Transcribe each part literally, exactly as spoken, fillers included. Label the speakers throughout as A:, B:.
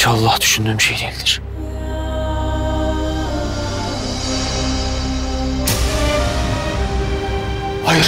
A: İnşallah düşündüğüm şey değildir. Hayır.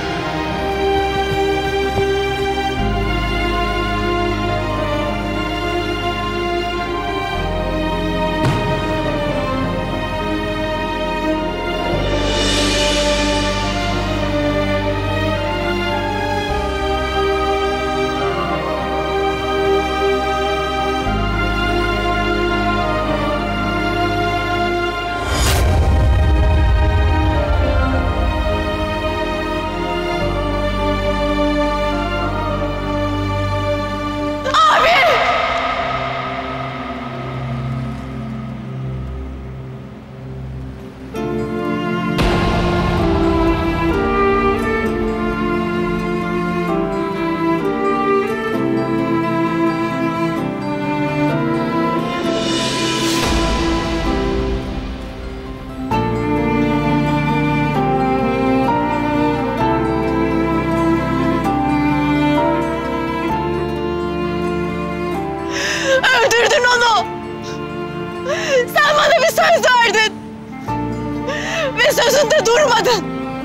B: Öldürdün onu. Sen bana bir söz verdin. Ve sözünde durmadın.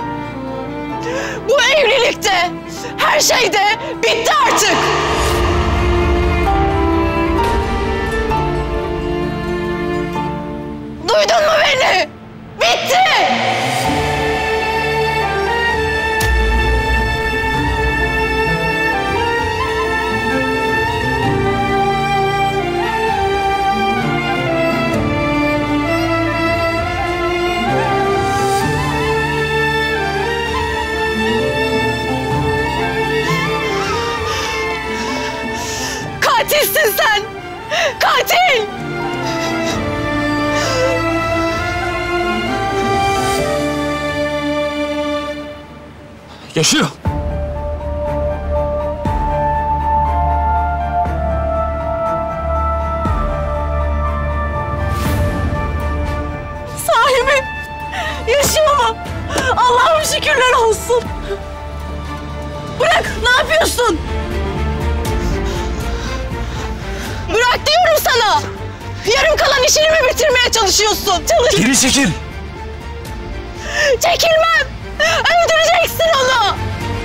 B: Bu evlilikte, her şeyde bitti artık. Duydun mu beni? Bitti. Katilsin sen! Katil!
A: Yaşıyor.
B: Sahi mi? Yaşıyor mu? Allah'ım şükürler olsun. Bırak, ne yapıyorsun? Bırak diyorum sana! Yarım kalan işini mi bitirmeye çalışıyorsun? Çalış...
A: Geri çekil!
B: Çekilmem! Öldüreceksin onu!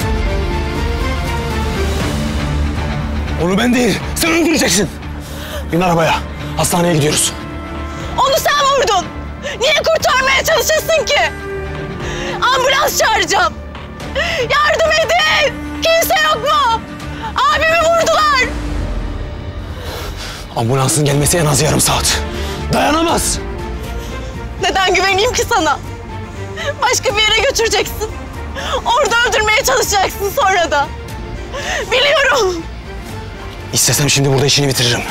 A: Onu ben değil, sen öldüreceksin! Bin arabaya, hastaneye gidiyoruz.
B: Onu sen vurdun! Niye kurtarmaya çalışıyorsun ki? Ambulans çağıracağım! Yardım edin! Kimse yok mu? Abimi vurdular!
A: Ambulansın gelmesi en az yarım saat. Dayanamaz!
B: Neden güveneyim ki sana? Başka bir yere götüreceksin. Orada öldürmeye çalışacaksın sonra da. Biliyorum.
A: İstesem şimdi burada işini bitiririm.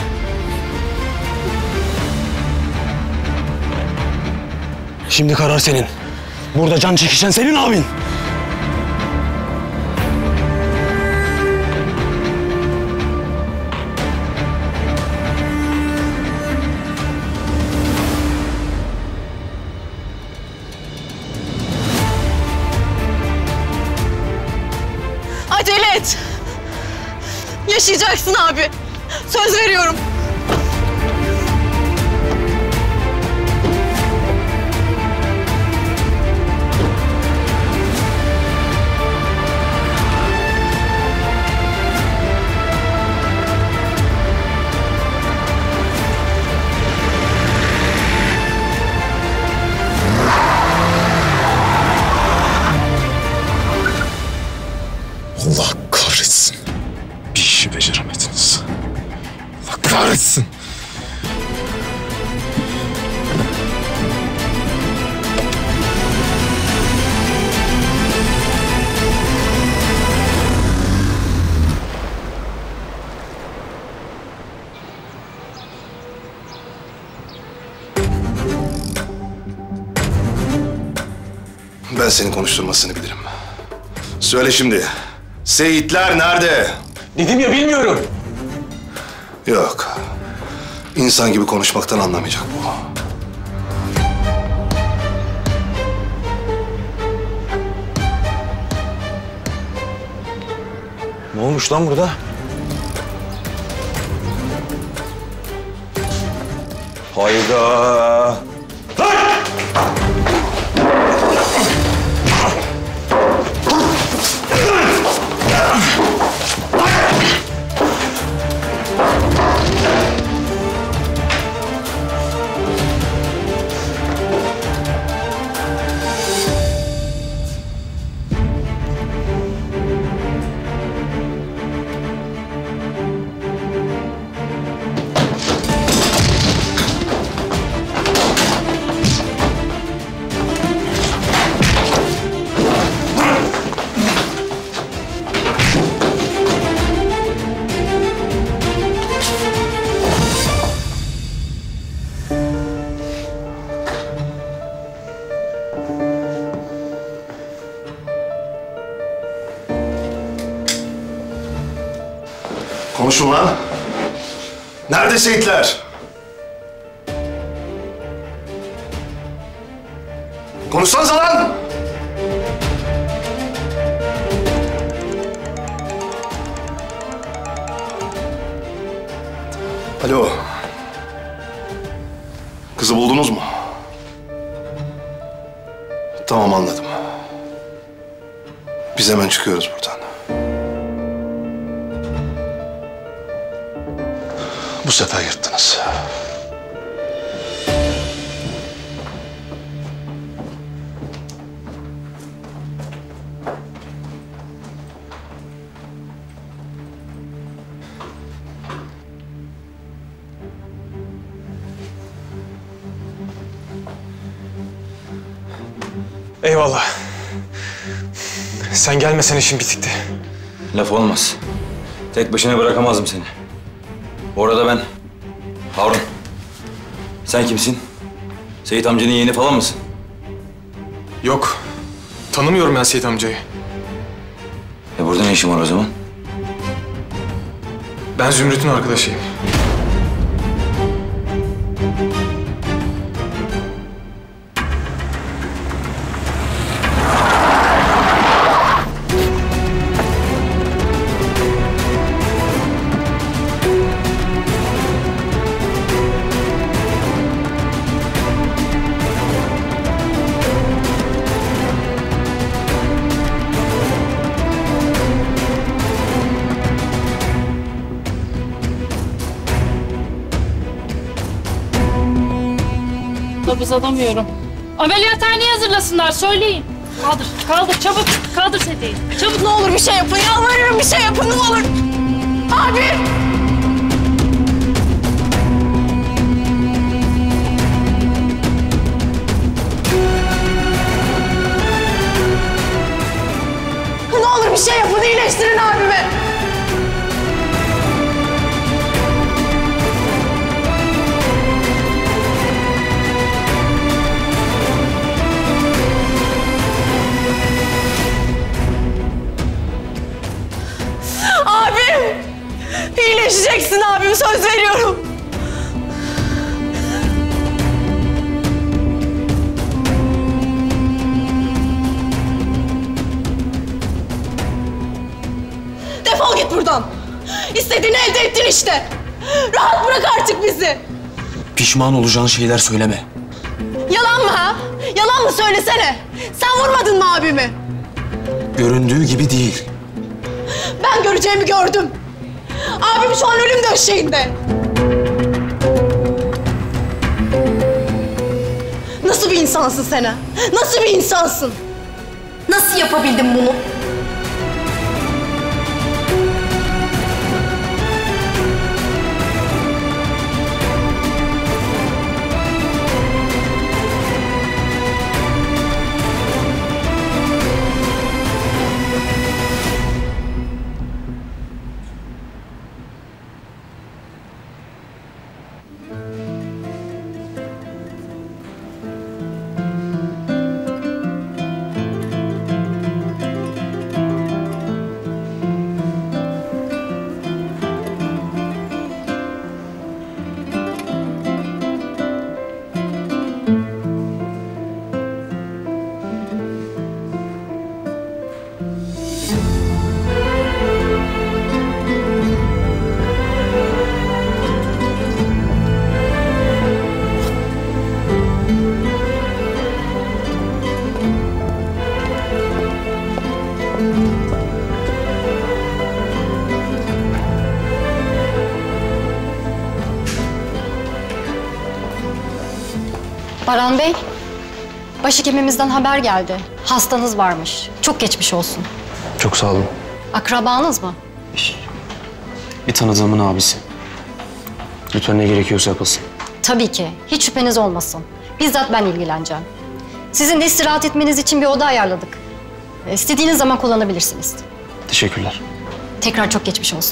A: Şimdi karar senin. Burada can çekişen senin abin.
B: Acele et. Yaşayacaksın abi. Söz veriyorum.
C: Allah kahretsin. Bir işi beceremediniz. Allah kahretsin.
D: Ben senin konuşturmasını bilirim. Söyle şimdi. Seyitler nerede?
A: Dedim ya, bilmiyorum.
D: Yok. İnsan gibi konuşmaktan anlamayacak bu.
A: Ne olmuş lan burada? Hayda!
D: Konuşun lan. Nerede Seyitler? Konuşsanıza lan! Alo. Kızı buldunuz mu? Tamam, anladım. Biz hemen çıkıyoruz buradan. Bu sefer yırttınız.
E: Eyvallah. Sen gelmesen işim bitikti.
A: Laf olmaz. Tek başına bırakamazdım seni. Orada ben... Harun. Sen kimsin? Seyit amcanın yeğeni falan mısın?
E: Yok. Tanımıyorum ben Seyit amcayı.
A: E burada ne işin var o zaman?
E: Ben Zümrüt'ün arkadaşıyım.
F: Nabız alamıyorum. Ameliyathaneye hazırlasınlar, söyleyin. Kaldır, kaldır, çabuk. Kaldır sediyi.
B: Çabuk, ne olur bir şey yapın. Yalvarırım, bir şey yapın, ne olur. Abi! Ne olur bir şey yapın, iyileştirin abimi. Abim! İyileşeceksin abim, söz veriyorum. Defol git buradan. İstediğini elde ettin işte. Rahat bırak artık bizi.
G: Pişman olacağın şeyler söyleme.
B: Yalan mı ha? Yalan mı, söylesene. Sen vurmadın mı abimi?
G: Göründüğü gibi değil.
B: Ben göreceğimi gördüm. Abim şu an ölüm döşeğinde. Nasıl bir insansın sen ha? Nasıl bir insansın? Nasıl yapabildin bunu?
H: Baran Bey, başhekimimizden haber geldi. Hastanız varmış. Çok geçmiş olsun.
G: Çok sağ olun.
H: Akrabanız mı?
G: Bir tanıdığımın abisi. Lütfen ne gerekiyorsa yapılsın.
H: Tabii ki. Hiç şüpheniz olmasın. Bizzat ben ilgileneceğim. Sizin de istirahat etmeniz için bir oda ayarladık. İstediğiniz zaman kullanabilirsiniz.
G: Teşekkürler.
H: Tekrar çok geçmiş olsun.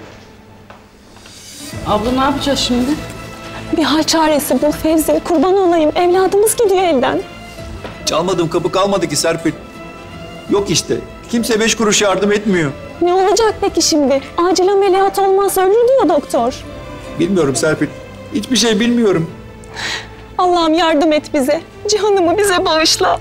F: Abla ne yapacağız şimdi?
B: Bir hal çaresi bul Fevzi. Kurban olayım. Evladımız gidiyor elden.
I: Çalmadığım kapı kalmadı ki Serpil. Yok işte. Kimse beş kuruş yardım etmiyor.
B: Ne olacak peki şimdi? Acil ameliyat olmaz ölür diyor doktor.
I: Bilmiyorum Serpil. Hiçbir şey bilmiyorum.
B: Allah'ım yardım et bize. Cihan'ımı bize bağışla.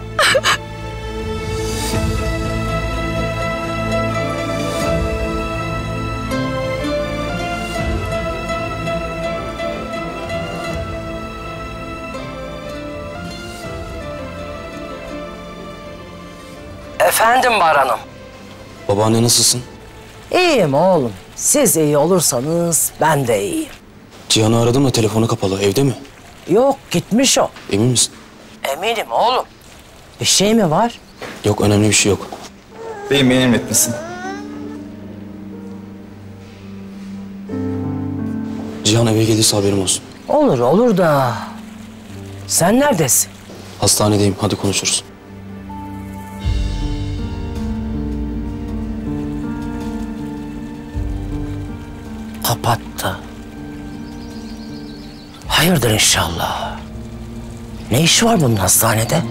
J: Efendim Baran'ım.
G: Babaanne nasılsın?
J: İyiyim oğlum. Siz iyi olursanız ben de iyiyim.
G: Cihan'ı aradım da telefonu kapalı. Evde mi?
J: Yok gitmiş o.
G: Emin misin?
J: Eminim oğlum. Bir şey mi var?
G: Yok, önemli bir şey yok.
I: Beyim beni emretmesin.
G: Cihan eve gelirse haberim olsun.
J: Olur olur da. Sen neredesin?
G: Hastanedeyim. Hadi konuşuruz.
J: Kapattı. Hayırdır inşallah. Ne işi var bunun hastanede?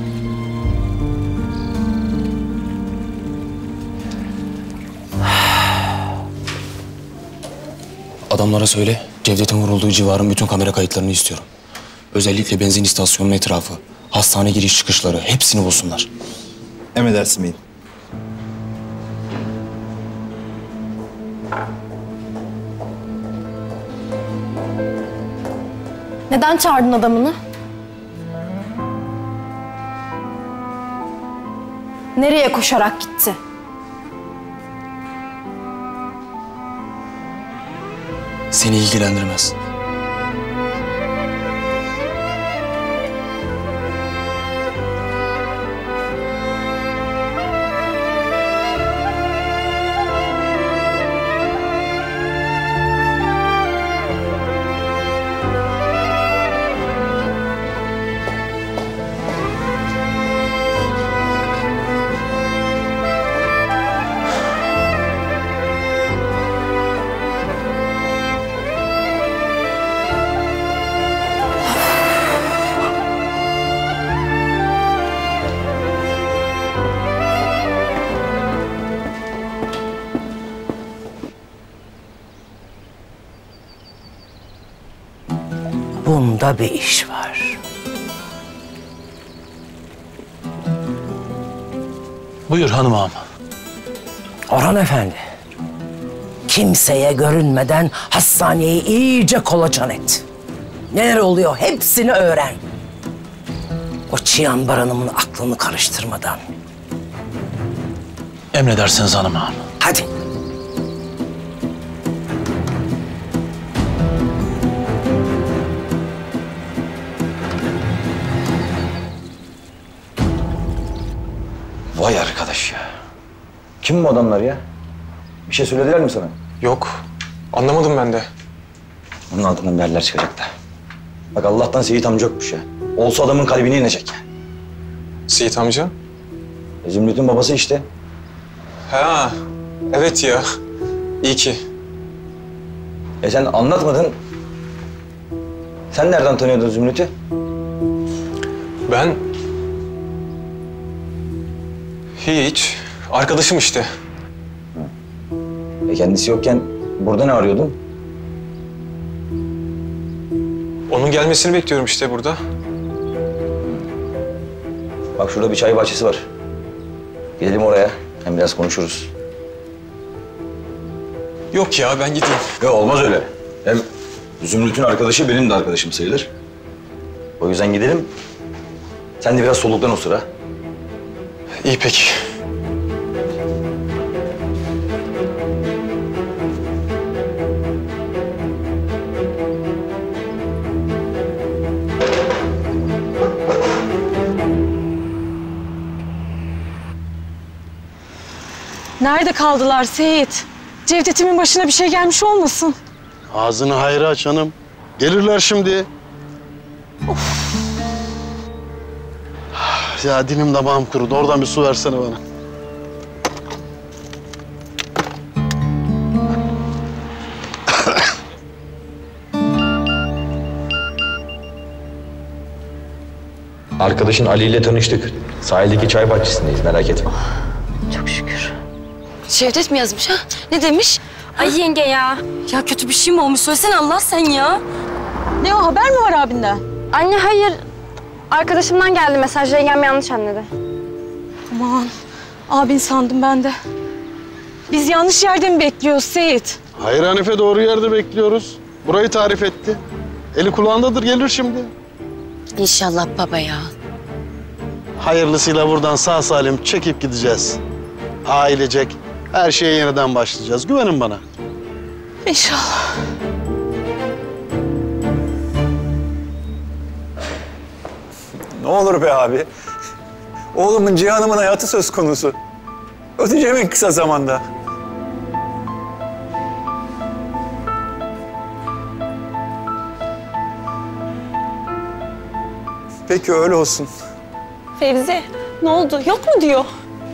G: Adamlara söyle, Cevdet'in vurulduğu civarın bütün kamera kayıtlarını istiyorum. Özellikle benzin istasyonunun etrafı, hastane giriş çıkışları hepsini bulsunlar.
I: Emredersin beyim.
H: Neden çağırdın adamını? Nereye koşarak gitti?
G: Seni ilgilendirmez.
J: Bunda bir iş var.
G: Buyur hanım ağam.
J: Orhan Efendi. Kimseye görünmeden hastaneyi iyice kolaçan et. Neler oluyor hepsini öğren. O Cihan Baran'ımın aklını karıştırmadan.
G: Emredersiniz hanım ağam.
J: Hadi.
A: Vay arkadaş ya. Kim bu adamlar ya? Bir şey söylediler mi sana?
E: Yok. Anlamadım ben de.
A: Onun altından bir haller çıkacak da. Bak Allah'tan Seyit amca yokmuş ya. Olsa adamın kalbine inecek yani.
E: Seyit amca.
A: E, Zümrüt'ün babası işte.
E: Ha, evet ya. İyi ki.
A: E sen anlatmadın. Sen nereden tanıyordun Zümrüt'ü?
E: Ben... Hiç. Arkadaşım işte.
A: E kendisi yokken burada ne arıyordun?
E: Onun gelmesini bekliyorum işte burada.
A: Bak şurada bir çay bahçesi var. Gidelim oraya. Hem biraz konuşuruz.
E: Yok ya, ben gideyim.
A: Yok olmaz öyle. Hem Zümrüt'ün arkadaşı benim de arkadaşım sayılır. O yüzden gidelim. Sen de biraz soluklan o sıra.
E: İyi peki.
B: Nerede kaldılar Seyit? Cevdet'imin başına bir şey gelmiş olmasın?
K: Ağzını hayra aç hanım. Gelirler şimdi. Of. Ya dilim damağım kurudu. Oradan bir su versene bana.
L: Arkadaşın Ali ile tanıştık. Sahildeki çay bahçesindeyiz, merak etme.
B: Çok şükür. Cevdet mi yazmış ha? Ne demiş?
M: Ay yenge ya.
B: Ya kötü bir şey mi olmuş? Söylesene Allah sen ya. Ne o, haber mi var abinden?
M: Anne hayır. Arkadaşımdan geldi mesaj. Yengem yanlış anladı.
B: Aman, abin sandım ben de. Biz yanlış yerde mi bekliyoruz Seyit?
K: Hayır Hanife, doğru yerde bekliyoruz. Burayı tarif etti. Eli kulağındadır, gelir şimdi.
B: İnşallah baba ya.
K: Hayırlısıyla buradan sağ salim çekip gideceğiz. Ailecek her şeye yeniden başlayacağız. Güvenin bana.
B: İnşallah.
I: Ne olur be abi. Oğlumun Cihan'ımın hayatı söz konusu. Ödeyeceğim en kısa zamanda. Peki öyle olsun.
B: Fevzi, ne oldu? Yok mu diyor?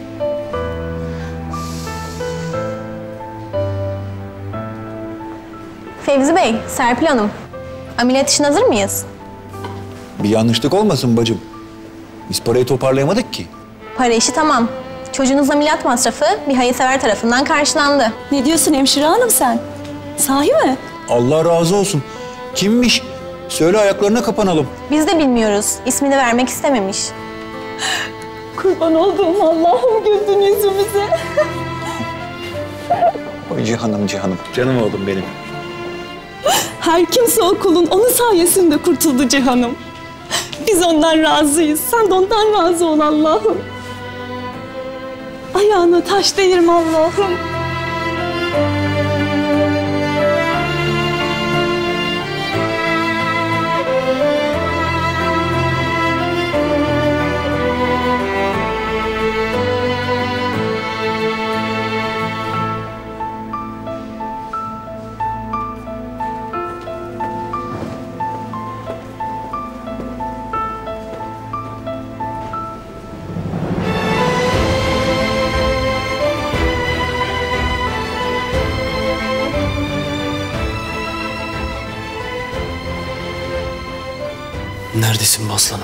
N: Fevzi Bey, Serpil Hanım. Ameliyat için hazır mıyız?
I: Bir yanlışlık olmasın bacım. Biz parayı toparlayamadık ki.
N: Para işi tamam. Çocuğunuzun ameliyat masrafı bir hayırsever tarafından karşılandı.
B: Ne diyorsun hemşire hanım sen? Sahi mi?
I: Allah razı olsun. Kimmiş? Söyle, ayaklarına kapanalım.
N: Biz de bilmiyoruz. İsmini vermek istememiş.
B: Kurban olduğum Allah'ım, güldün yüzümüze.
I: Oy Cihan'ım, Cihan'ım. Canım oğlum benim.
B: Her kimse o kulun onun sayesinde kurtuldu Cihan'ım. Biz ondan razıyız. Sen de ondan razı ol Allah'ım. Ayağına taş değirme Allah'ım.
G: Neredesin be aslanım?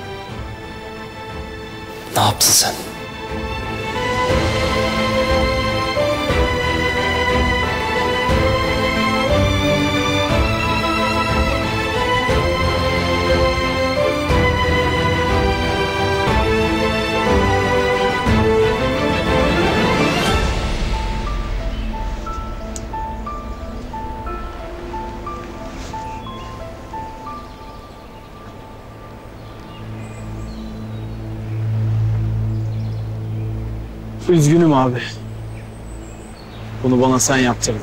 G: Ne yaptın sen?
O: Üzgünüm abi. Bunu bana sen yaptırdın.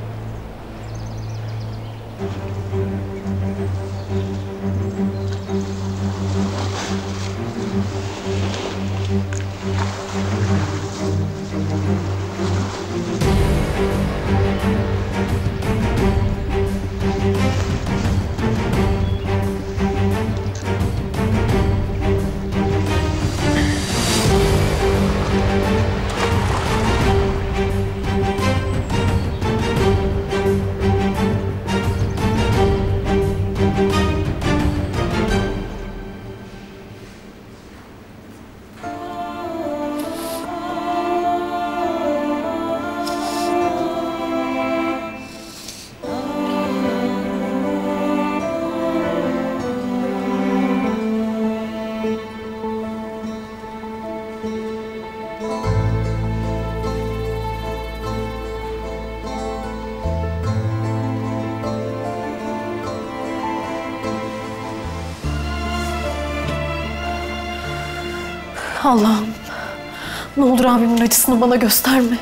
B: Allah'ım, ne olur abimin acısını bana gösterme.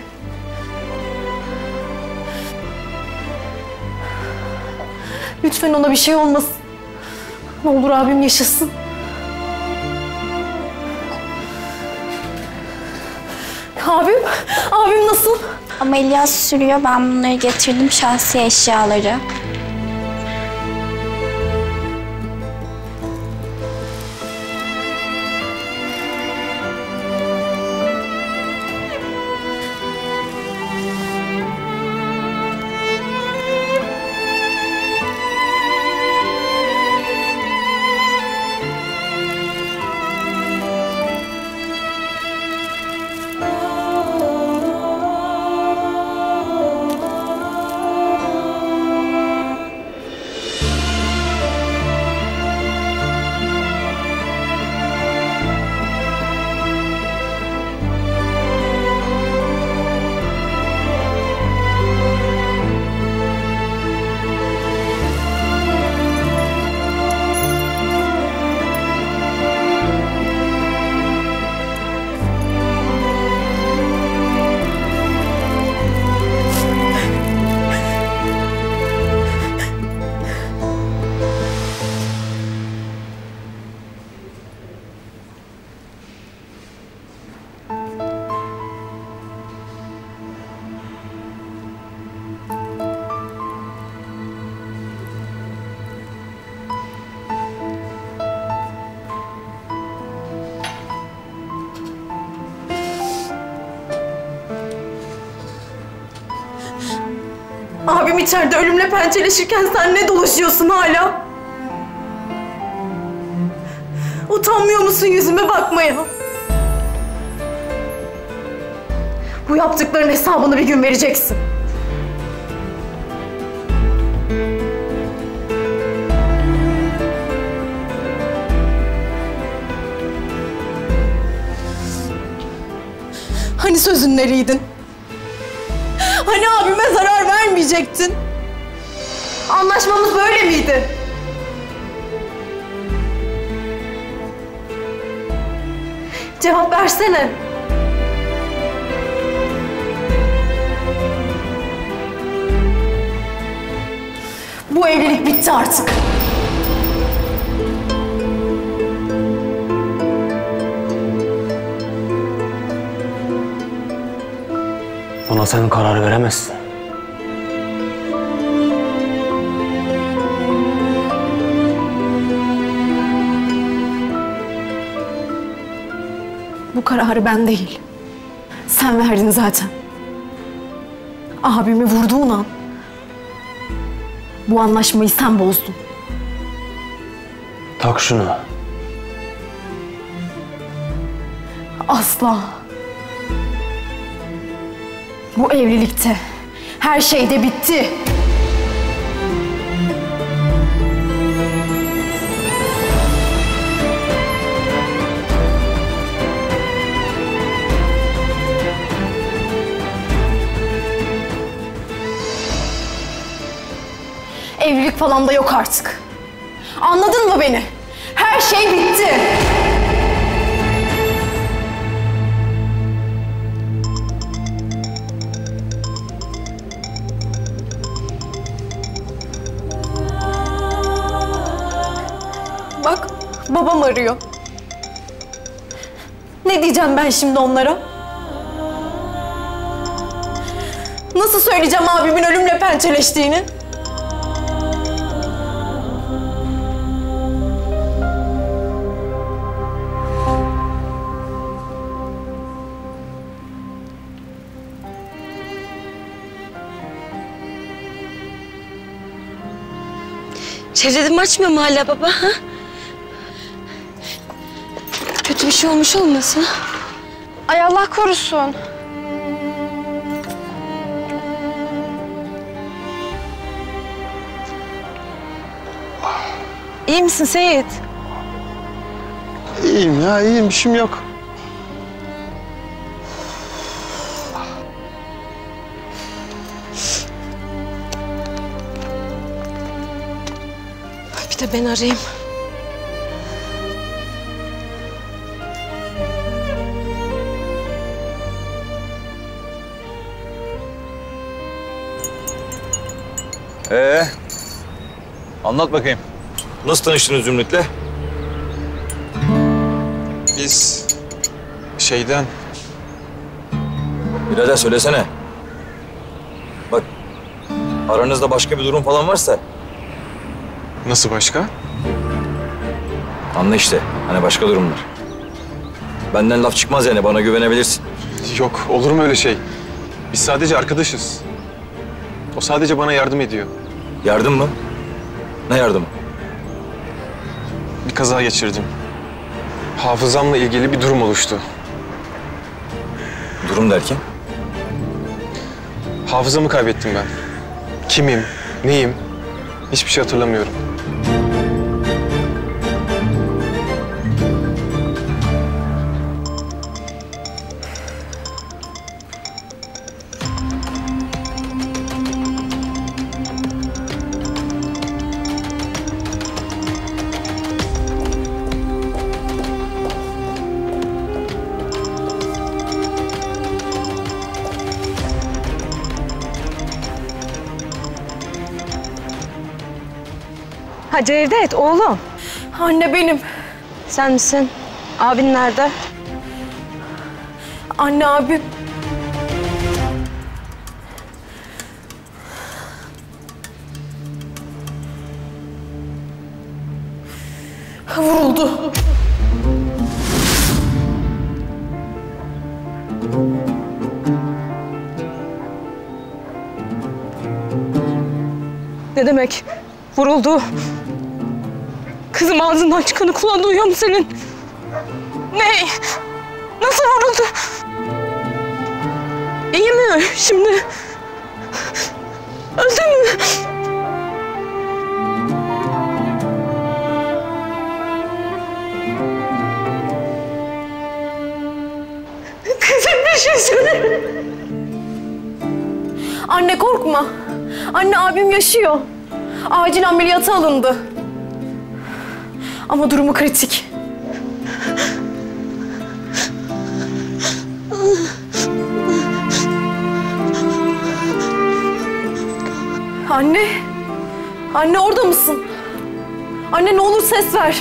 B: Lütfen ona bir şey olmasın. Ne olur abim yaşasın. Abim, abim nasıl?
P: Ameliyat sürüyor. Ben bunları getirdim, şahsi eşyaları.
B: Abim içeride ölümle pençeleşirken sen ne dolaşıyorsun hala? Utanmıyor musun yüzüme bakmaya? Bu yaptıkların hesabını bir gün vereceksin. Hani sözün neriydin? Hani abime zarar vermeyecektin? Anlaşmamız böyle miydi? Cevap versene. Bu evlilik bitti artık.
G: Buna sen karar veremezsin.
B: Bu kararı ben değil, sen verdin zaten. Abimi vurduğun an, bu anlaşmayı sen bozdun.
G: Tak şunu.
B: Asla. Bu evlilikte her şey de bitti. Evlilik falan da yok artık. Anladın mı beni? Her şey bitti. Bak, babam arıyor. Ne diyeceğim ben şimdi onlara? Nasıl söyleyeceğim abimin ölümle pençeleştiğini?
Q: Çevredim açmıyor mu hala baba? Ha? Kötü bir şey olmuş olmasın?
M: Ay Allah korusun.
B: İyi misin Seyit?
K: İyiyim ya, iyiyim. Bir şeyim yok.
Q: Bir de ben arayayım.
R: Ee, anlat bakayım.
A: Nasıl tanıştınız Zümrüt'le?
E: Biz şeyden...
A: Birader söylesene. Bak, aranızda başka bir durum falan varsa...
E: Nasıl başka?
A: Anla işte, hani başka durumlar. Benden laf çıkmaz yani, bana güvenebilirsin.
E: Yok, olur mu öyle şey? Biz sadece arkadaşız. O sadece bana yardım ediyor.
A: Yardım mı? Ne yardımı?
E: Bir kaza geçirdim. Hafızamla ilgili bir durum oluştu.
A: Durum derken?
E: Hafızamı kaybettim ben. Kimim, neyim? Hiçbir şey hatırlamıyorum.
B: Ha Cevdet oğlum.
M: Anne benim.
B: Sen misin? Abin nerede?
M: Anne abim. Vuruldu.
B: Ne demek? Vuruldu. Kızım ağzından çıkanı kulağın duyuyor mu senin? Ne? Nasıl vuruldu? İyi mi şimdi? Öldü mü? Kızım bir şey söyle.
M: Anne korkma. Anne abim yaşıyor. Acil ameliyata alındı. Ama durumu kritik. Anne. Anne orada mısın? Anne ne olur ses ver.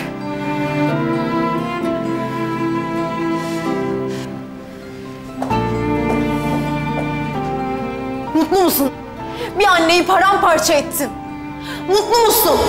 M: Mutlu musun? Bir anneyi paramparça ettin. Mutlu musun?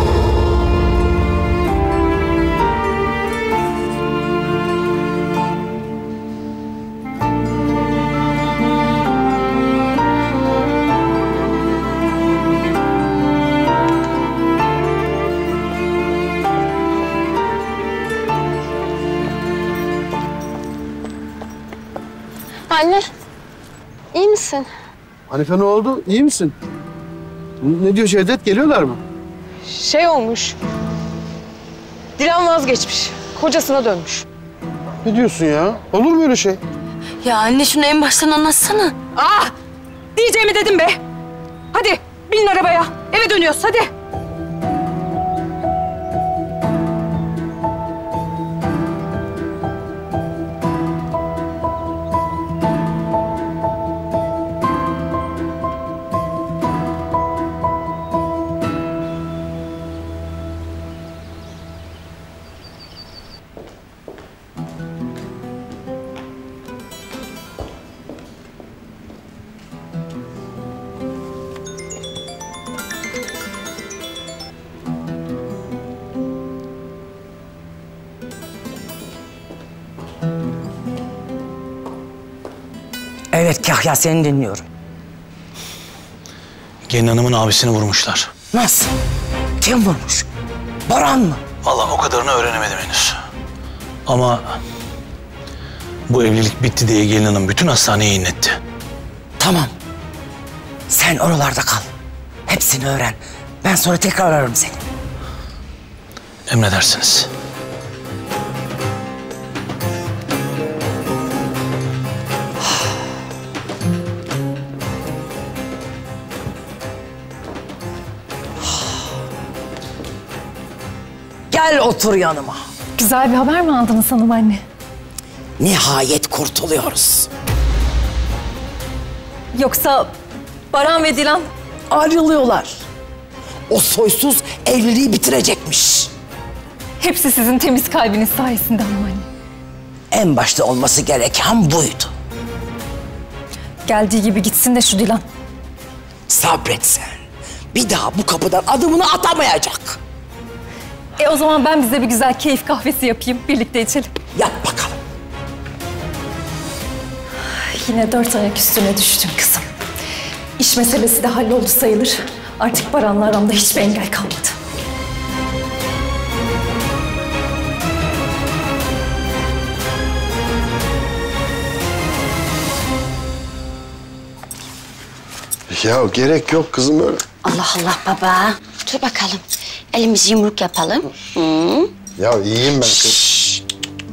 N: Anne, iyi misin?
K: Hanife ne oldu? İyi misin? Ne diyor Cevdet? Geliyorlar mı?
B: Şey olmuş. Dilan vazgeçmiş. Kocasına dönmüş.
K: Ne diyorsun ya? Olur mu öyle şey?
Q: Ya anne şunu en baştan anlatsana.
B: Ah! Diyeceğimi dedim be. Hadi binin arabaya. Eve dönüyoruz hadi.
J: Evet Kahya, seni dinliyorum.
G: Gelin hanımın abisini vurmuşlar.
J: Nasıl? Kim vurmuş? Baran mı?
G: Vallahi o kadarını öğrenemedim henüz. Ama bu evlilik bitti diye gelin hanım bütün hastaneyi inletti.
J: Tamam. Sen oralarda kal. Hepsini öğren. Ben sonra tekrar ararım seni.
G: Emredersiniz.
J: Gel otur yanıma.
H: Güzel bir haber mi aldınız hanım anne?
J: Nihayet kurtuluyoruz.
H: Yoksa Baran ve Dilan
J: ayrılıyorlar. O soysuz evliliği bitirecekmiş.
H: hepsi sizin temiz kalbiniz sayesinde hanım anne.
J: En başta olması gereken buydu.
M: Geldiği gibi gitsin de şu Dilan.
J: Sabret sen. Bir daha bu kapıdan adımını atamayacak.
M: E o zaman ben bize bir güzel keyif kahvesi yapayım. Birlikte içelim.
J: Yap bakalım.
M: Yine dört ayak üstüne düştün kızım. İş meselesi de halloldu sayılır. Artık Baran'la aramda hiçbir engel kalmadı.
K: Ya gerek yok kızım öyle.
Q: Allah Allah baba. Dur bakalım. Elimizi yumruk yapalım. Hı.
K: Ya iyiyim ben kız.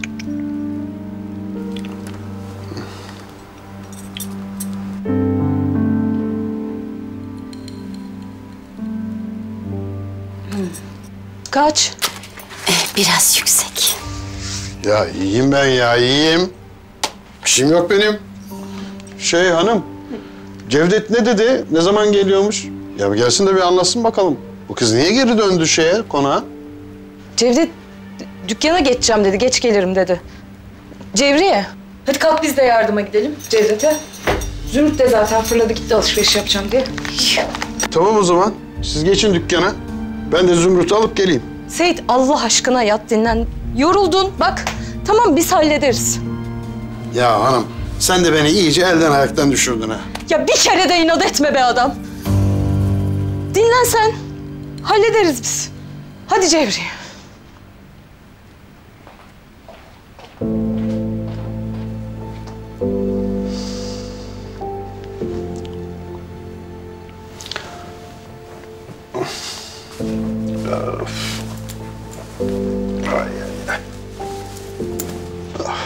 B: Kaç?
Q: Eh, biraz yüksek.
K: Ya iyiyim ben ya iyiyim. Bir şeyim yok benim. Şey hanım. Cevdet ne dedi? Ne zaman geliyormuş? Ya gelsin de bir anlatsın bakalım. Bu kız niye geri döndü şeye, konağa?
B: Cevdet dükkana geçeceğim dedi, geç gelirim dedi. Cevriye, hadi kalk biz de yardıma gidelim Cevdet'e. Zümrüt de zaten fırladı gitti alışveriş yapacağım diye.
K: Tamam o zaman. Siz geçin dükkana. Ben de Zümrüt'ü alıp geleyim.
B: Seyit Allah aşkına yat dinlen. Yoruldun bak. Tamam biz hallederiz.
K: Ya hanım sen de beni iyice elden ayaktan düşürdün ha.
B: Ya bir kere de inat etme be adam. Dinlen sen. Hallederiz biz. Hadi Cevriye.
K: Of. Ay ay ay. Ah.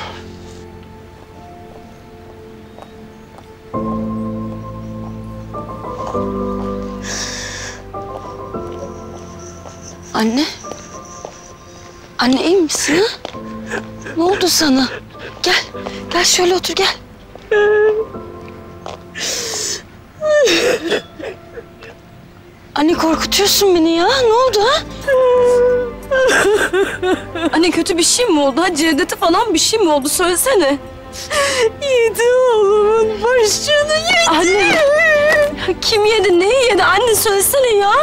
Q: Anne. Anne iyi misin ha? Ne oldu sana? Gel. Gel şöyle otur gel. Anne korkutuyorsun beni ya. Ne oldu ha? Anne kötü bir şey mi oldu? Ha Cevdet'e falan bir şey mi oldu? Söylesene.
B: Yedi oğlumun başını yedi.
Q: Anne. Kim yedi? Neyi yedi? Anne söylesene ya.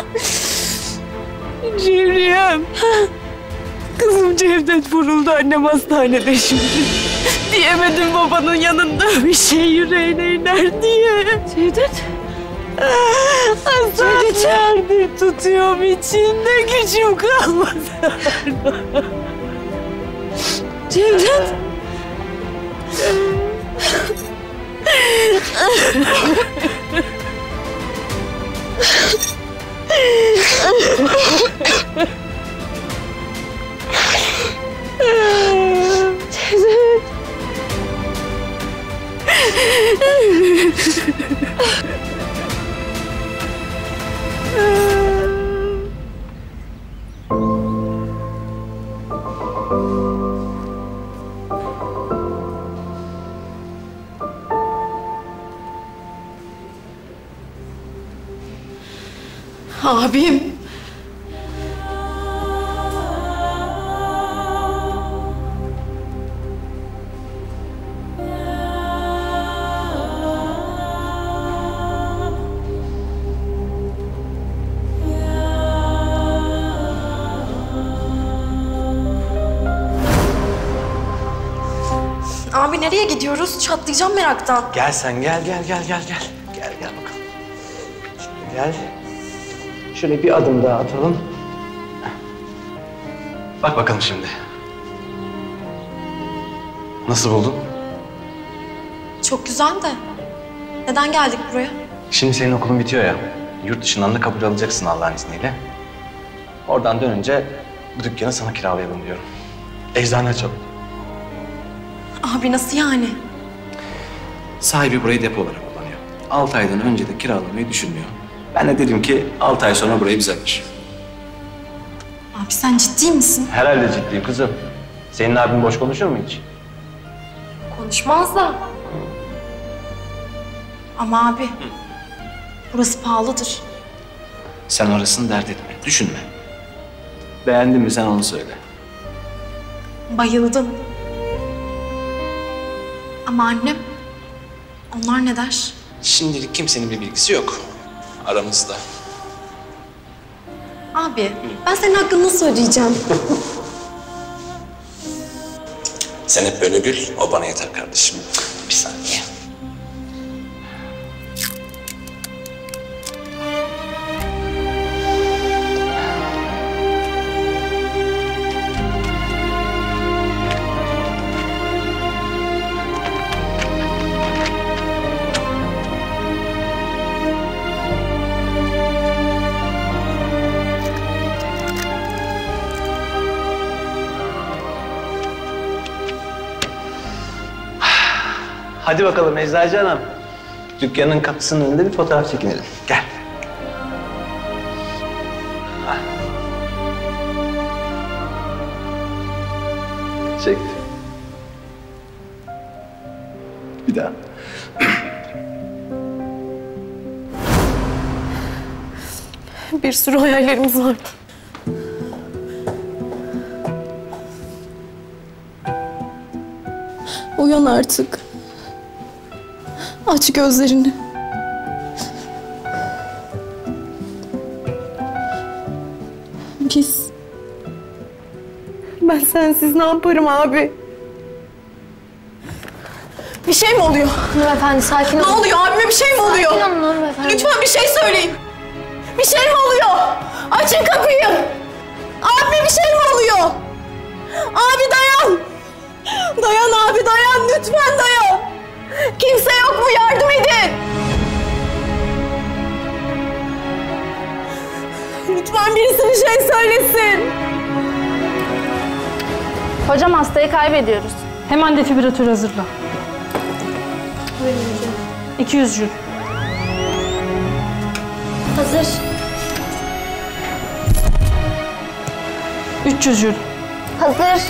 B: Cevriyem. Kızım Cevdet vuruldu annem hastanede şimdi. Diyemedim babanın yanında bir şey yüreğine iner diye.
Q: Cevdet.
B: Cevdet yerde tutuyorum içinde gücüm kalmadı.
Q: Cevdet.
B: Abim.
M: Abi nereye gidiyoruz? Çatlayacağım meraktan.
G: Gel sen gel gel gel gel gel. Gel gel bakalım. Şöyle gel. Şöyle bir adım daha atalım. Bak bakalım şimdi. Nasıl buldun?
M: Çok güzel de. Neden geldik buraya?
G: Şimdi senin okulun bitiyor ya. Yurt dışından da kabul alacaksın Allah'ın izniyle. Oradan dönünce bu dükkanı sana kiralayalım diyorum. Eczane açalım.
M: Abi nasıl yani?
G: Sahibi burayı depo olarak kullanıyor. Altı aydan önce de kiralamayı düşünmüyor. Ben de dedim ki altı ay sonra burayı bize ver.
M: Abi sen ciddi misin?
G: Herhalde ciddiyim kızım. Senin abin boş konuşur mu hiç?
M: Konuşmaz da. Ama abi, burası pahalıdır.
G: Sen orasını dert etme, düşünme. Beğendin mi sen onu söyle.
M: Bayıldım. Ama annem,
S: Onlar ne der?
G: Şimdilik kimsenin bir bilgisi yok aramızda.
S: Abi, ben senin hakkını nasıl ödeyeceğim?
G: Sen hep böyle gül, o bana yeter kardeşim. Bir saniye.
O: Hadi bakalım Eczacı Hanım. Dükkanın kapısının önünde bir fotoğraf çekinelim. Gel. Çek. Bir daha.
M: Bir sürü hayallerimiz var. Uyan artık. Aç gözlerini. Biz... Ben sensiz ne yaparım abi? Bir şey mi oluyor?
H: Hanımefendi sakin olun.
M: Ne oluyor? Abime bir şey mi oluyor?
H: Sakin olun hanımefendi.
M: Lütfen bir şey söyleyin. Bir şey mi oluyor? Açın kapıyı. Abime bir şey mi oluyor? Abi dayan. Dayan abi dayan. Lütfen dayan. Kimse yok mu? Yardım edin. Lütfen birisi bir şey söylesin.
F: Hocam hastayı kaybediyoruz. Hemen defibrilatör hazırla. iki yüz jül.
H: Hazır.
F: üç yüz jül.
H: Hazır.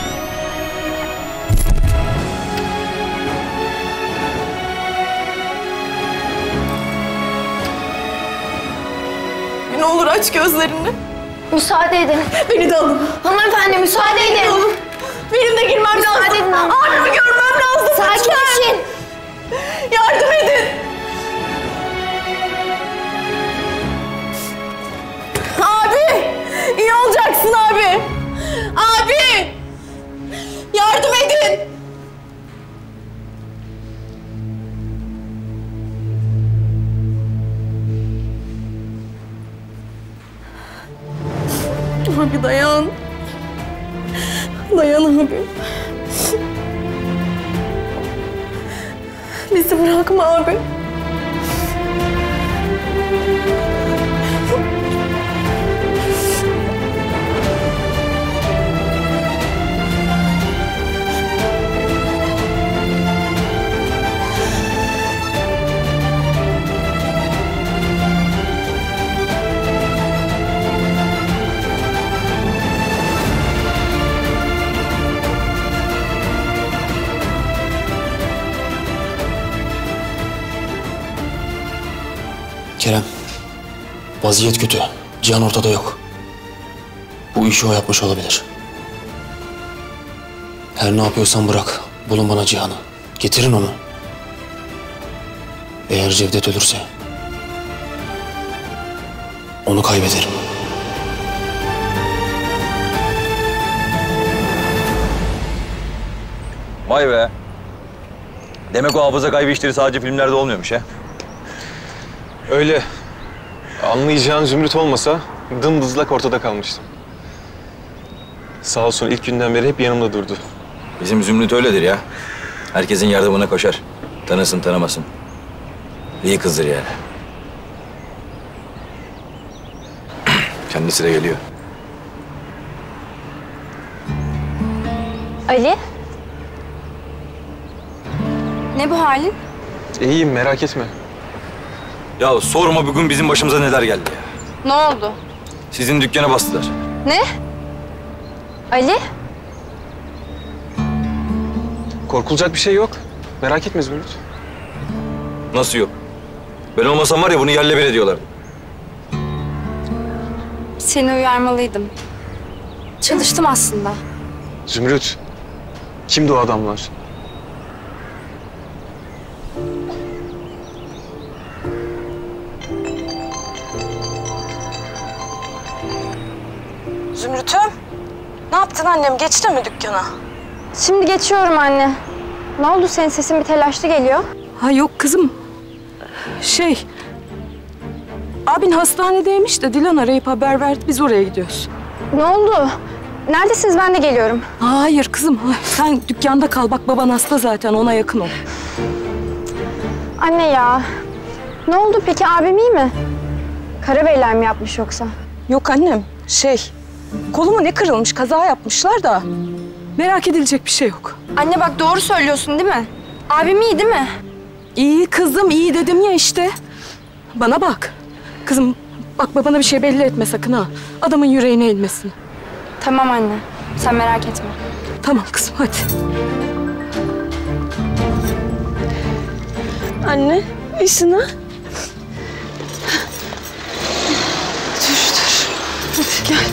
M: Ne olur aç gözlerini.
H: Müsaade edin.
M: Beni de alın.
H: Hanımefendi müsaade edin.
M: Beni de alın. Benim de girmem
H: müsaade
M: lazım.
H: edin.
M: Abimi görmem lazım.
H: Sakinleşin.
M: Yardım edin. Abi! İyi olacaksın abi. Abi! Yardım edin. Abi dayan. Dayan abi. Bizi bırakma abi.
G: Kerem, vaziyet kötü. Cihan ortada yok. Bu işi o yapmış olabilir. Her ne yapıyorsan bırak. Bulun bana Cihan'ı. Getirin onu. Eğer Cevdet ölürse onu kaybederim.
R: Vay be. Demek o hafıza kaybı işleri sadece filmlerde olmuyormuş ha.
E: Öyle. Anlayacağın Zümrüt olmasa dımdızlak ortada kalmıştım. Sağ olsun ilk günden beri hep yanımda durdu.
A: Bizim Zümrüt öyledir ya. Herkesin yardımına koşar. Tanısın tanımasın. İyi kızdır yani. Kendisi de geliyor.
H: Ali? Ne bu halin?
E: İyiyim, merak etme.
A: Ya sorma bugün bizim başımıza neler geldi ya.
H: Ne oldu?
A: Sizin dükkana bastılar.
H: Ne? Ali?
E: Korkulacak bir şey yok. Merak etme Zümrüt.
A: Nasıl yok? Ben olmasam var ya bunu yerle bir ediyorlardı.
H: Seni uyarmalıydım. Çalıştım aslında.
E: Zümrüt, kimdi o adamlar?
B: Zümrüt'üm. Ne yaptın annem? Geçti mi dükkana?
T: Şimdi geçiyorum anne. Ne oldu, senin sesin bir telaşlı geliyor?
B: Ha yok kızım. Şey... Abin hastanedeymiş de Dilan arayıp haber verdi. Biz oraya gidiyoruz.
T: Ne oldu? Neredesiniz? Ben de geliyorum.
B: Hayır kızım. Sen dükkanda kal. Bak baban hasta zaten. Ona yakın ol.
T: Anne ya. Ne oldu peki? Abim iyi mi? Karabeyler mi yapmış yoksa?
B: Yok annem. Şey... Kolumu ne kırılmış? Kaza yapmışlar da. Merak edilecek bir şey yok.
T: Anne bak doğru söylüyorsun değil mi? Abim iyi değil mi?
B: İyi kızım, iyi dedim ya işte. Bana bak. Kızım bak babana bir şey belli etme sakın ha. Adamın yüreğine eğilmesin.
T: Tamam anne. Sen merak etme.
B: Tamam kızım hadi.
M: Anne, Işın'a.
B: Dur, dur. Hadi gel.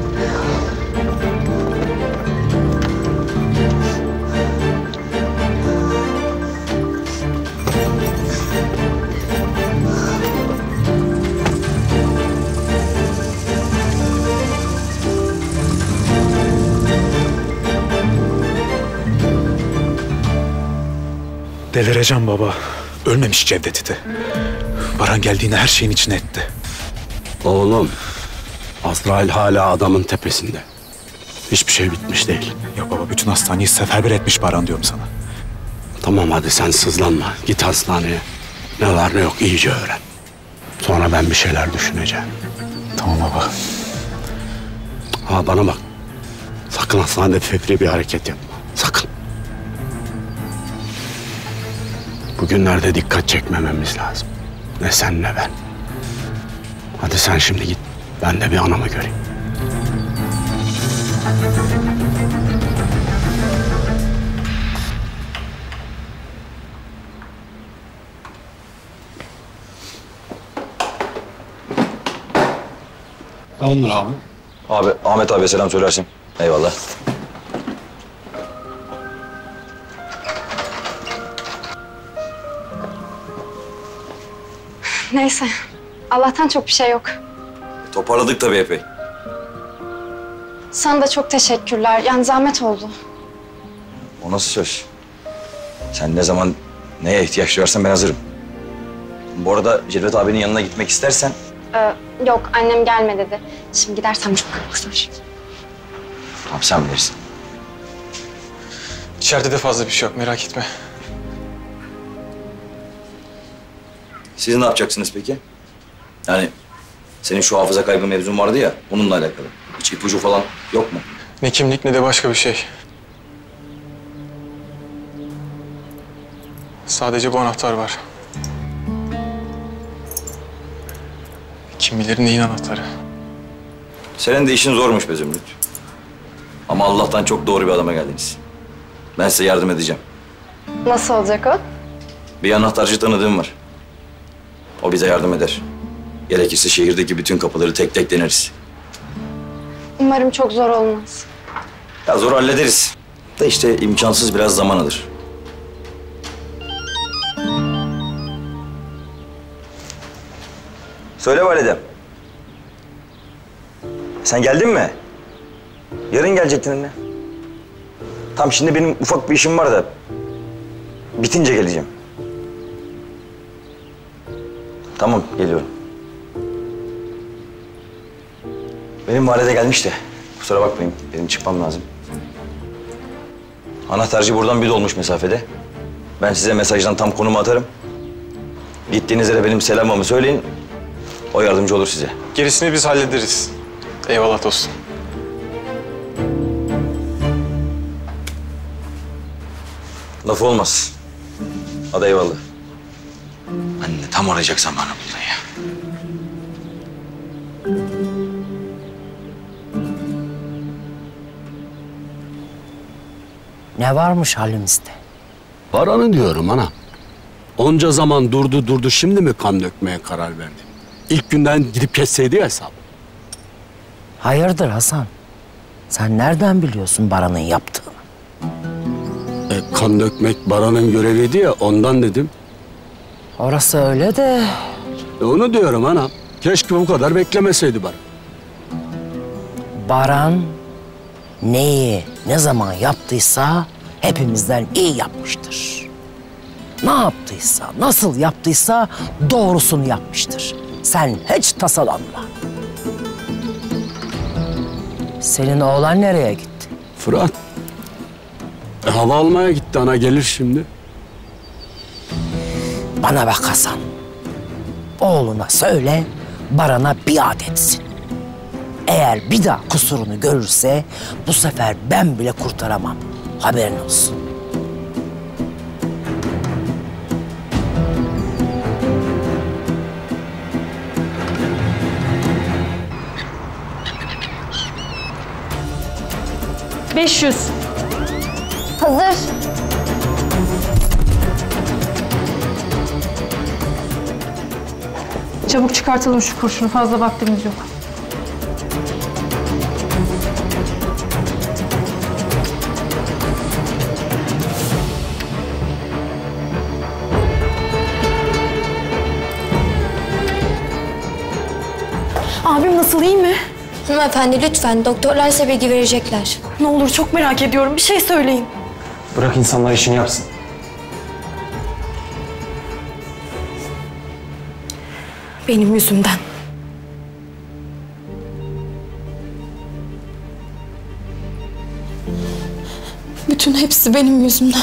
I: Delireceğim baba. Ölmemiş Cevdet iti. Baran geldiğinde her şeyin içine etti.
U: Oğlum, Azrail hala adamın tepesinde. Hiçbir şey bitmiş değil.
I: Ya baba, bütün hastaneyi seferber etmiş Baran diyorum sana.
U: Tamam hadi sen sızlanma. Git hastaneye. Ne var ne yok iyice öğren. Sonra ben bir şeyler düşüneceğim.
I: Tamam baba.
U: Ha bana bak. Sakın hastanede fevri bir hareket yapma. Sakın. Bugünlerde dikkat çekmememiz lazım. Ne sen ne ben. Hadi sen şimdi git. Ben de bir anamı göreyim.
A: Tamamdır abi. Abi Ahmet abiye selam söylersin. Eyvallah.
T: Neyse. Allah'tan çok bir şey yok.
A: Toparladık tabii epey.
T: Sana da çok teşekkürler. Yani zahmet oldu.
A: O nasıl söz? Sen ne zaman neye ihtiyaç duyarsan ben hazırım. Bu arada Cevdet abinin yanına gitmek istersen...
T: Ee, yok, annem gelme dedi. Şimdi gidersem çok kızar.
A: Tamam, sen bilirsin.
E: İçeride de fazla bir şey yok, merak etme.
A: Siz ne yapacaksınız peki? Yani senin şu hafıza kaybı mevzun vardı ya, onunla alakalı. Hiç ipucu falan yok mu?
E: Ne kimlik ne de başka bir şey. Sadece bu anahtar var. Kim bilir neyin anahtarı?
A: Senin de işin zormuş be Zümrüt. Ama Allah'tan çok doğru bir adama geldiniz. Ben size yardım edeceğim.
T: Nasıl olacak o?
A: Bir anahtarcı tanıdığım var. O bize yardım eder. Gerekirse şehirdeki bütün kapıları tek tek deneriz.
T: Umarım çok zor olmaz.
A: Ya zor hallederiz. Da işte imkansız biraz zaman alır. Söyle validem. Sen geldin mi? Yarın gelecektin anne. Tam şimdi benim ufak bir işim var da bitince geleceğim. Tamam, geliyorum. Benim valide gelmiş de kusura bakmayın, benim çıkmam lazım. Anahtarcı buradan bir dolmuş mesafede. Ben size mesajdan tam konumu atarım. Gittiğiniz yere benim selamımı söyleyin. O yardımcı olur size.
E: Gerisini biz hallederiz. Eyvallah dostum.
A: Laf olmaz. Hadi eyvallah. Anne tam arayacak zamanı buldun ya.
J: Ne varmış halimizde?
U: Baran'ı diyorum ana. Onca zaman durdu durdu şimdi mi kan dökmeye karar verdi? İlk günden gidip kesseydi ya hesabı.
J: Hayırdır Hasan? Sen nereden biliyorsun Baran'ın yaptığını?
U: E, kan dökmek Baran'ın göreviydi ya ondan dedim.
J: Orası öyle de...
U: E, onu diyorum ana. Keşke bu kadar beklemeseydi Baran.
J: Baran neyi ne zaman yaptıysa hepimizden iyi yapmıştır. Ne yaptıysa, nasıl yaptıysa doğrusunu yapmıştır. Sen hiç tasalanma. Senin oğlan nereye gitti?
U: Fırat. E, hava almaya gitti, ana gelir şimdi.
J: Bana bak Hasan. Oğluna söyle, Baran'a biat etsin. Eğer bir daha kusurunu görürse bu sefer ben bile kurtaramam. Haberin olsun.
B: beş yüz.
T: Hazır.
B: Çabuk çıkartalım şu kurşunu. Fazla vaktimiz yok.
S: Abim nasıl, iyi mi?
P: Hanımefendi lütfen, doktorlar size bilgi verecekler.
S: Ne olur, çok merak ediyorum. Bir şey söyleyin.
E: Bırak insanlar işini yapsın.
S: Benim yüzümden. Bütün hepsi benim yüzümden.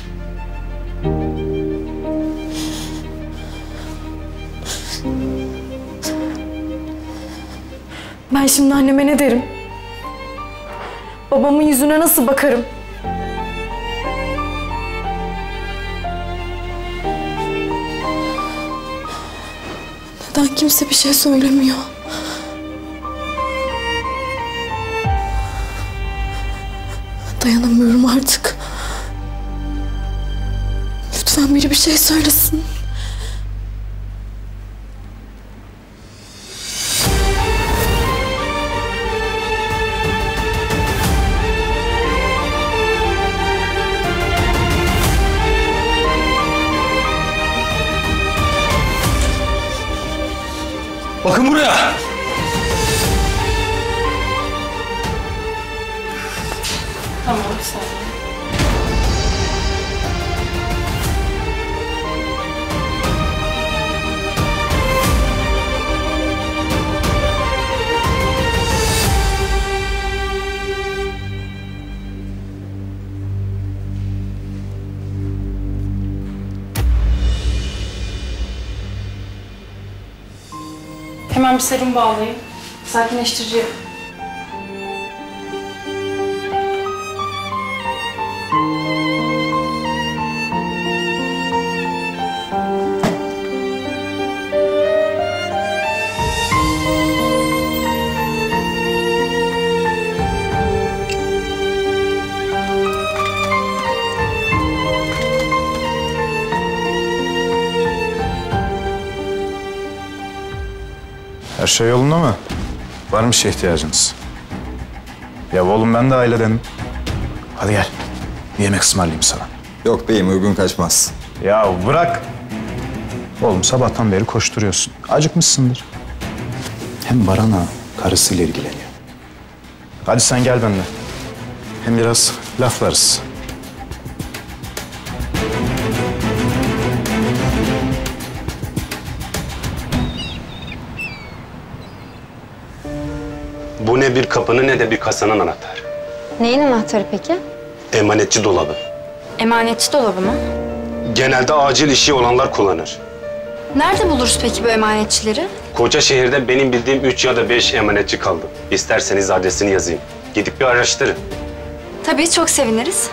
S: Ben şimdi anneme ne derim? Babamın yüzüne nasıl bakarım? Neden kimse bir şey söylemiyor? Dayanamıyorum artık. Lütfen biri bir şey söylesin.
A: Bakın buraya.
F: Tamam, bir saniye. Hemen bir serum bağlayayım. Sakinleştirici.
C: Her şey yolunda mı? Var mı şey ihtiyacınız? Ya oğlum ben de ailedenim. Hadi gel. Bir yemek ısmarlayayım sana.
V: Yok beyim, uygun kaçmaz.
C: Ya bırak. Oğlum sabahtan beri koşturuyorsun. Acıkmışsındır. Hem Baran'a karısıyla ilgileniyor. Hadi sen gel benimle. Hem biraz laflarız.
U: Bu ne bir kapının ne de bir kasanın anahtarı.
T: Neyin anahtarı peki?
U: Emanetçi dolabı.
T: Emanetçi dolabı mı?
U: Genelde acil işi olanlar kullanır.
T: Nerede buluruz peki bu emanetçileri?
U: Koca şehirde benim bildiğim üç ya da beş emanetçi kaldı. İsterseniz adresini yazayım. Gidip bir araştırın.
T: Tabii, çok seviniriz.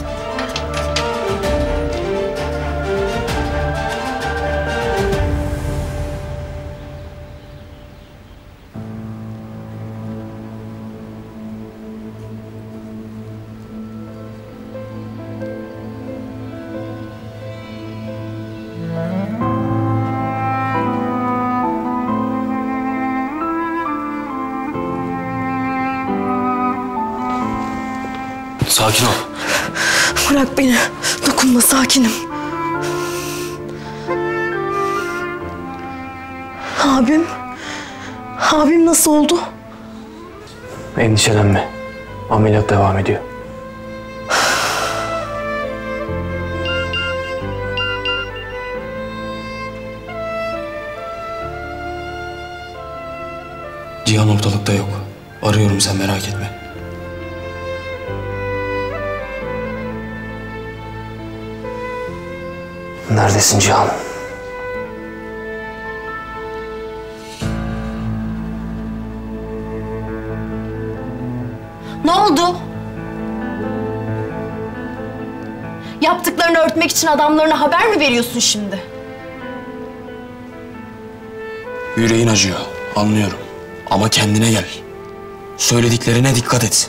G: Sakin ol.
S: Bırak beni. Dokunma, sakinim. Abim? Abim nasıl oldu?
G: Endişelenme. Ameliyat devam ediyor. Cihan ortalıkta yok. Arıyorum, sen merak etme. Neredesin Cihan?
M: Ne oldu? Yaptıklarını örtmek için adamlarına haber mi veriyorsun şimdi?
G: Yüreğin acıyor, anlıyorum. Ama kendine gel. Söylediklerine dikkat et.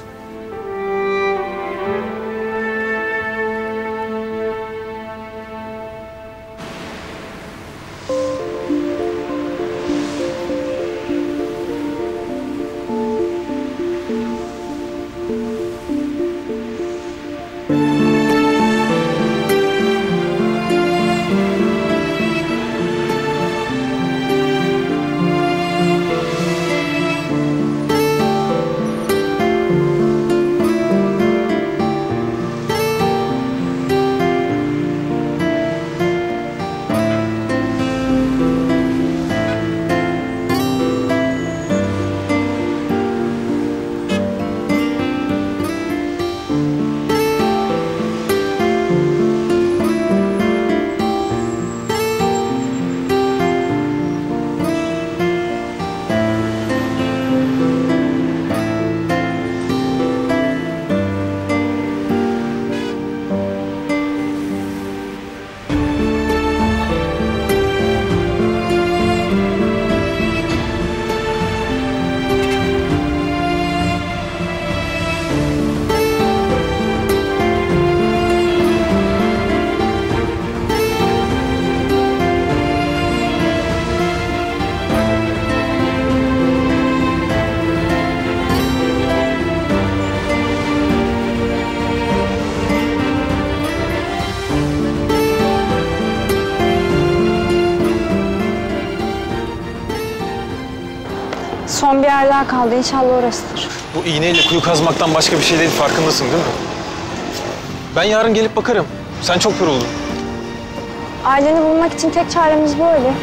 T: Son bir yer daha kaldı. İnşallah orasıdır.
E: Bu iğneyle kuyu kazmaktan başka bir şey değil, farkındasın değil mi? Ben yarın gelip bakarım. Sen çok yoruldun.
T: Aileni bulmak için tek çaremiz bu öyle.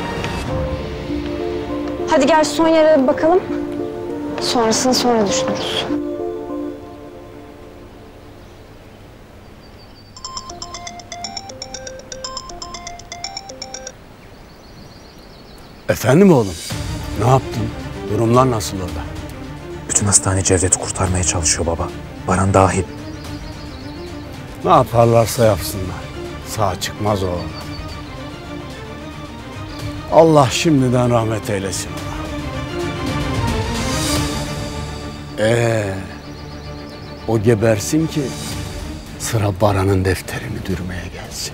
T: Hadi gel son yere bakalım. Sonrasını sonra düşünürüz.
U: Efendim oğlum, ne yaptın? Durumlar nasıl orada?
C: Bütün hastane Cevdet'i kurtarmaya çalışıyor baba. Baran dahil.
U: Ne yaparlarsa yapsınlar. Sağ çıkmaz o oradan. Allah şimdiden rahmet eylesin ona. Ee, o gebersin ki sıra Baran'ın defterini dürmeye gelsin.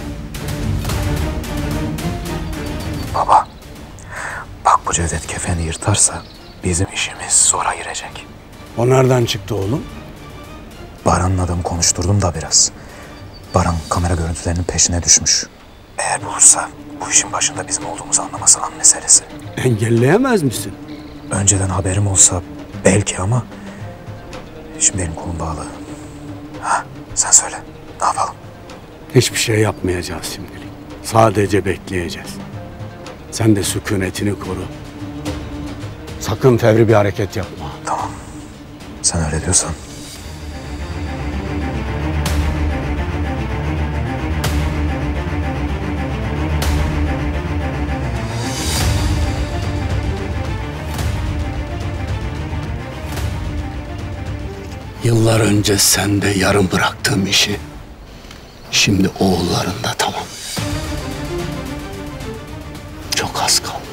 C: Baba, bak bu Cevdet kefeni yırtarsa bizim işimiz zora girecek.
U: O nereden çıktı oğlum?
C: Baran'ın adamı konuşturdum da biraz. Baran kamera görüntülerinin peşine düşmüş. Eğer bulursa bu işin başında bizim olduğumuzu anlaması an meselesi.
U: Engelleyemez misin?
C: Önceden haberim olsa belki ama şimdi benim kolum bağlı. Ha, sen söyle, ne yapalım?
U: Hiçbir şey yapmayacağız şimdilik. Sadece bekleyeceğiz. Sen de sükunetini koru. Sakın fevri bir hareket yapma.
C: Tamam. Sen öyle diyorsan.
U: Yıllar önce sende yarım bıraktığım işi şimdi oğullarında tamam. Çok az kaldı.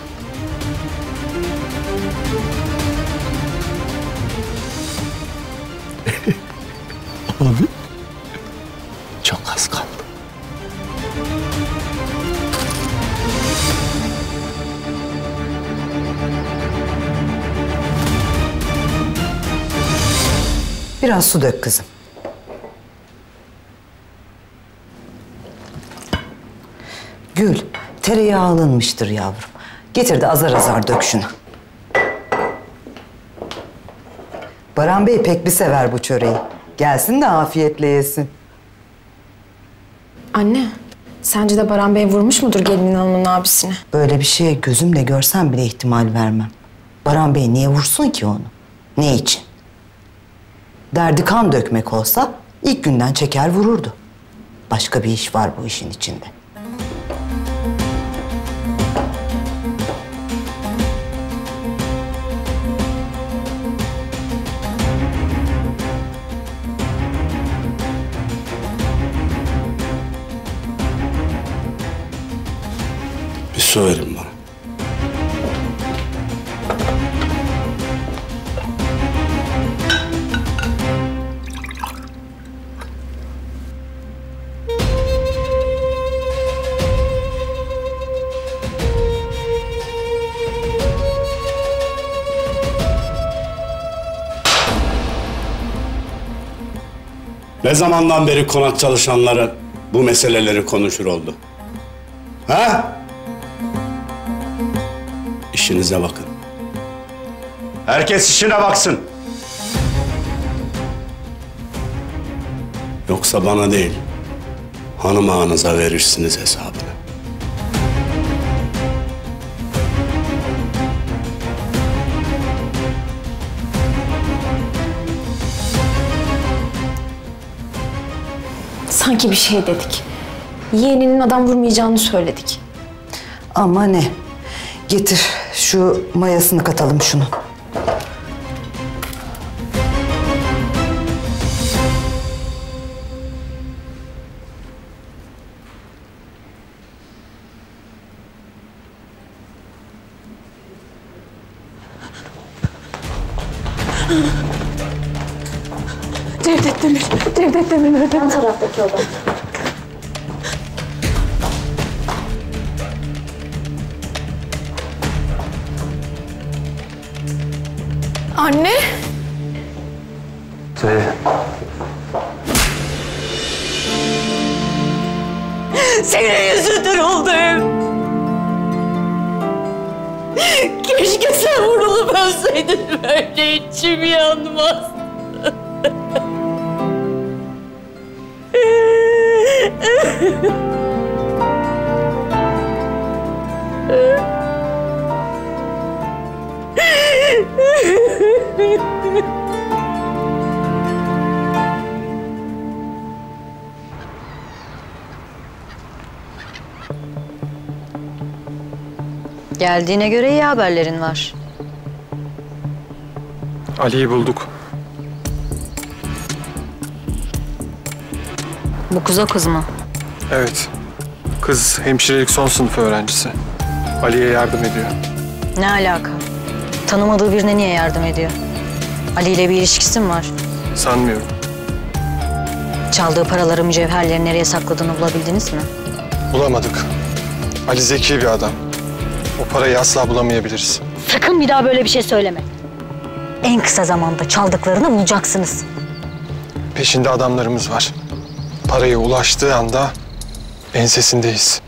U: Abi. Çok az kaldı.
J: Biraz su dök kızım. Gül, tereyağı alınmıştır yavrum. Getir de azar azar dök şunu.
D: Baran Bey pek bir sever bu çöreği. Gelsin de afiyetle yesin.
S: Anne, sence de Baran Bey vurmuş mudur gelinin hanımın abisini?
D: Böyle bir şeye gözümle görsem bile ihtimal vermem. Baran Bey niye vursun ki onu? Ne için? Derdi kan dökmek olsa ilk günden çeker vururdu. Başka bir iş var bu işin içinde.
U: Bir su verin bana. Ne zamandan beri konak çalışanları bu meseleleri konuşur oldu? Ha? İşinize bakın. Herkes işine baksın. Yoksa bana değil, hanım ağanıza verirsiniz hesabını.
S: Sanki bir şey dedik. Yeğeninin adam vurmayacağını söyledik.
D: Ama ne? Getir şu mayasını katalım şunu.
M: Cevdet Demir, Cevdet Demir öldü. Yan taraftaki oda. Anne.
O: Söyle.
M: Senin yüzünden oldu hep. Keşke sen vurulup ölseydin, böyle içim yanmaz.
L: Geldiğine göre iyi haberlerin var.
E: Ali'yi bulduk.
L: Bu kız o kız mı?
E: Evet. Kız hemşirelik son sınıf öğrencisi. Ali'ye yardım ediyor.
L: Ne alaka? Tanımadığı birine niye yardım ediyor? Ali ile bir ilişkisi mi var?
E: Sanmıyorum.
L: Çaldığı paraları, mücevherleri nereye sakladığını bulabildiniz mi?
E: Bulamadık. Ali zeki bir adam. O parayı asla bulamayabiliriz.
L: Sakın bir daha böyle bir şey söyleme. En kısa zamanda çaldıklarını bulacaksınız.
E: Peşinde adamlarımız var. Paraya ulaştığı anda ensesindeyiz.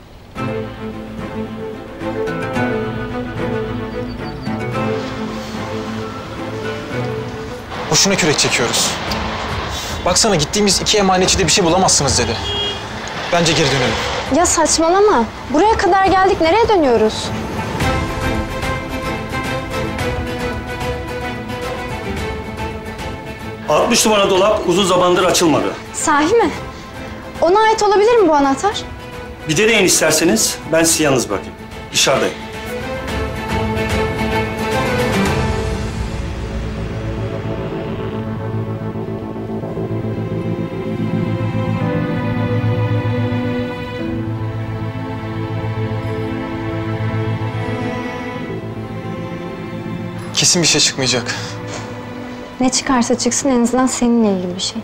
E: Boşuna kürek çekiyoruz. Baksana, gittiğimiz iki emanetçide bir şey bulamazsınız dedi. Bence geri dönelim.
T: Ya saçmalama. Buraya kadar geldik. Nereye dönüyoruz?
W: altmış numara dolap uzun zamandır açılmadı.
T: Sahi mi? Ona ait olabilir mi bu anahtar?
W: Bir deneyin isterseniz. Ben sizi yalnız bırakayım. Dışarıdayım.
E: Kesin bir şey çıkmayacak.
T: Ne çıkarsa çıksın, en azından seninle ilgili bir şey.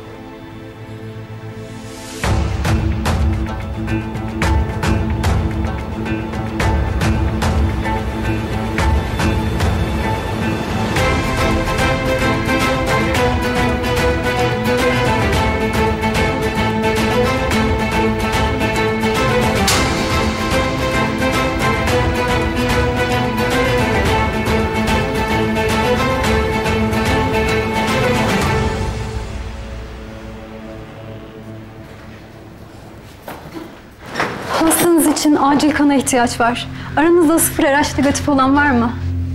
K: için acil kana ihtiyaç var. Aranızda sıfır R H negatif olan var mı?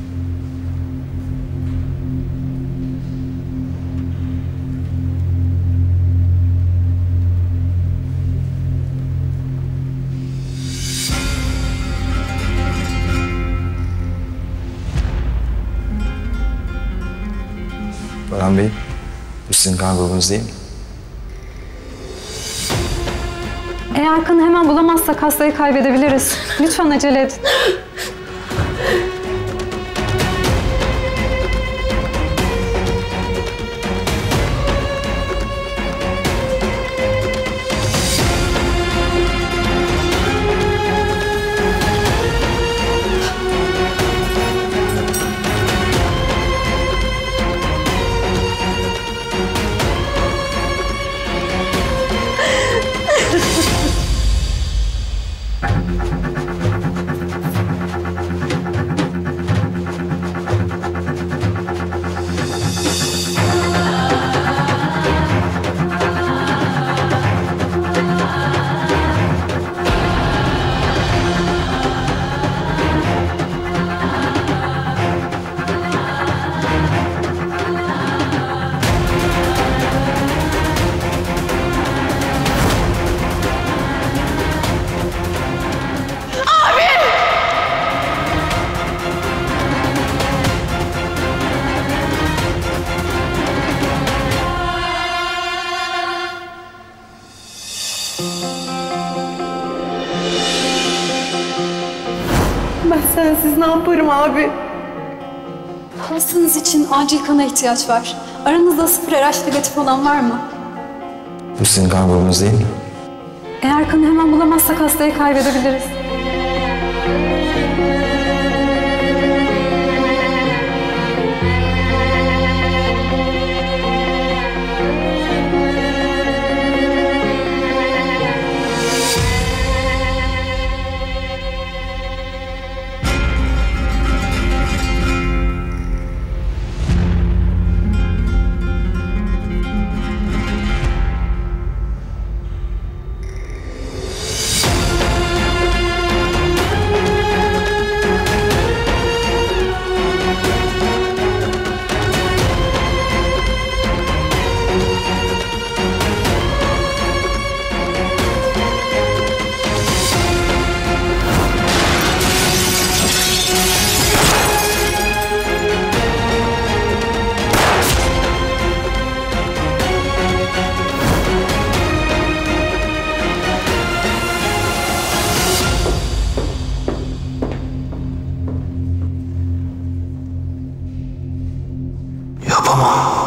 G: Baran Bey, bu sizin kan grubunuz değil mi?
K: Eğer kanı hemen bulamazsak hastayı kaybedebiliriz. Lütfen acele edin.
S: Ben sensiz ne yaparım abi?
K: Hastanız için acil kana ihtiyaç var. Aranızda sıfır R H negatif olan var mı?
G: Bu sizin kan grubunuz değil mi?
K: Eğer kanı hemen bulamazsak hastayı kaybedebiliriz.
G: Yapamam.